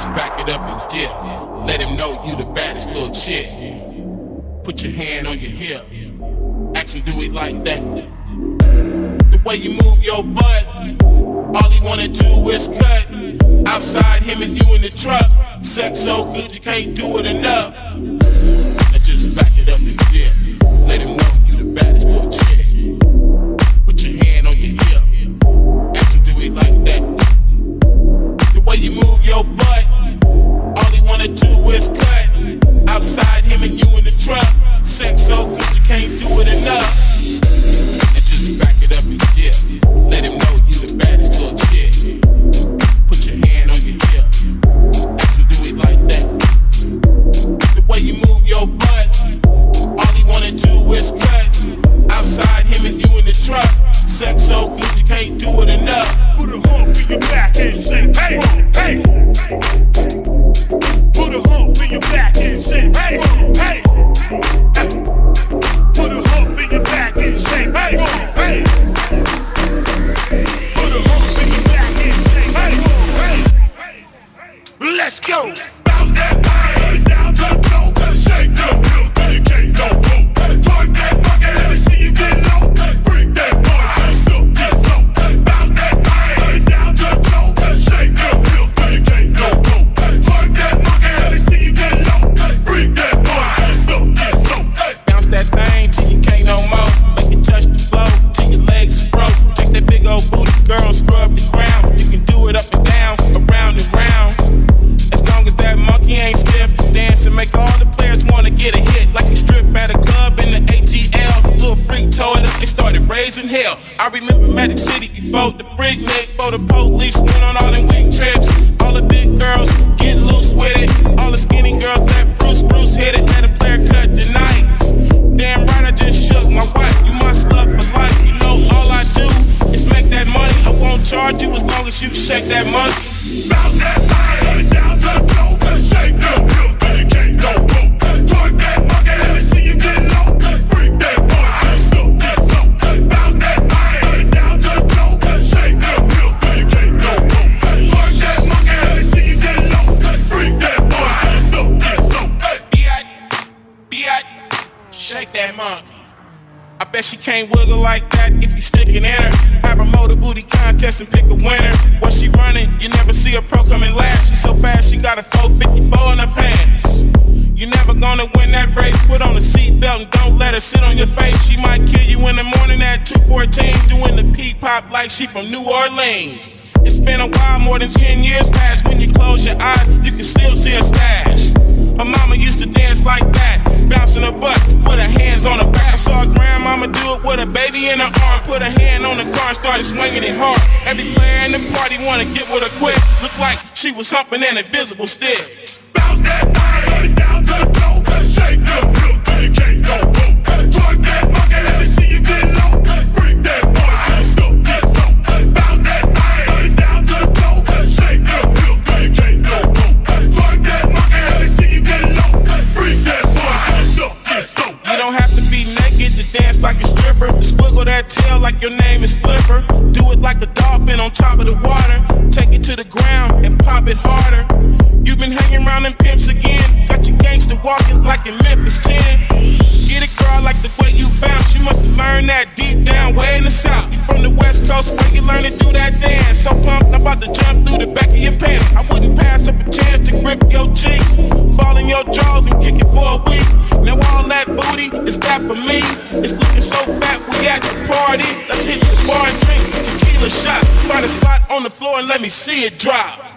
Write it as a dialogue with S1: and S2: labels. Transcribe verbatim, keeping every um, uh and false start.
S1: just back it up and dip. Let him know you the baddest little chick. Put your hand on your hip. Ask him, do it like that. The way you move your butt, all he wanna do is cut. Outside, him and you in the truck. Sex so good you can't do it enough. Now just back it up and dip. Let him know you the baddest little chick. Put your hand on your hip. Ask him, do it like that. The way you move your butt, all he wanna do is cut. Outside, him and you in the truck. Sex so good you can't do it enough. And just back it up and dip. Let him know you the baddest little chick. Put your hand on your hip. Ask him, do it like that. The way you move your butt, all he wanna do is cut. Outside, him and you in the truck. Sex so good you can't do it enough.
S2: Put a hump in your back and say, hey, hey. Put a hump in your back and say, hey, hey. Put a hump in your back and say, hey, hey. Put a hump in your back and say, hey, hey. Let's go. Bounce that body down to the floor. Shake the hips till you can't no more. Twerk that bucket, let me see you get low. Freak that boy till you still get low. Bounce that body down to the floor. Shake the hips till you can't no more. Twerk that bucket, let me see you get low. Freak that boy till you still get low.
S1: Bounce that thing till you can't no more. Make it touch the floor till your legs is broke. Take that big old booty, girl, scrub the ground. You can do it up and down, around and round. As long as that monkey ain't stiff, dance and make all the players wanna get a hit. Like you strip at a club in the A T L. Little freak tore it up, they started raising hell. I remember Magic City before the freak nick, before the police went on all them weak trips. All the big girls get loose with it. All the skinny girls that Bruce Bruce hit it. Had a player cut tonight. Damn right, I just shook my wife. You my slut for life. You know all I do is make that money. I won't charge you as long as you shake that money.
S2: Bounce that body down to the floor. Shake the hips till you can't no more. Twerk that bucket, let me see you get low. Freak that boy till you still get low. Bounce that body down to the floor. Shake the hips till you can't no more. Twerk that bucket, let me see you get low. Freak that boy till you still get low.
S1: B.I. B.I. Shake that monkey. I bet she can't wiggle like that if you stick it in her. Have a motor booty contest and pick a winner. While she running, you never see a pro coming last. She so fast, she got a four fifty-four in her pants. You never gonna win that race. Put on a seatbelt and don't let her sit on your face. She might kill you in the morning at two fourteen, doing the pee-pop like she from New Orleans. It's been a while, more than ten years past. When you close your eyes, you can still see her stash. Her mama used to dance like that, bouncing her butt with her hands on her back. I saw her grandmama do it with a baby in her arm. Put her hand on the car and started swinging it hard. Every player in the party wanna get with her quick. Looked like she was humping an invisible stick.
S2: Bounce that body down to the floor. Shake the hips till you can't no more. Twerk that bucket, let me see you get low. Freak that boy till you still get low. Bounce that body down to the floor. Shake the hips till you can't no more. Twerk that bucket, let me see you get low. Freak that boy till you still get low.
S1: You don't have to be naked to dance like a stripper. Swiggle that tail like your name is Flipper. Do it like a dolphin on top of the water. Take it to the ground and pop it harder. You've been hanging around them pimps again. Got you gangster walking like in Memphis ten. Get it, girl, like the way you bounce. You must have learned that deep down way in the south. You from the west coast where you learn to do that dance. So pumped, I'm about to jump through the back of your pants. I wouldn't pass up a chance to grip your cheeks, fall in your jaws and kick it for a week. Now all that booty is that for me. It's looking so fat, we at the party. Let's hit the bar and drink tequila shot. Find a spot on the floor and let me see it drop.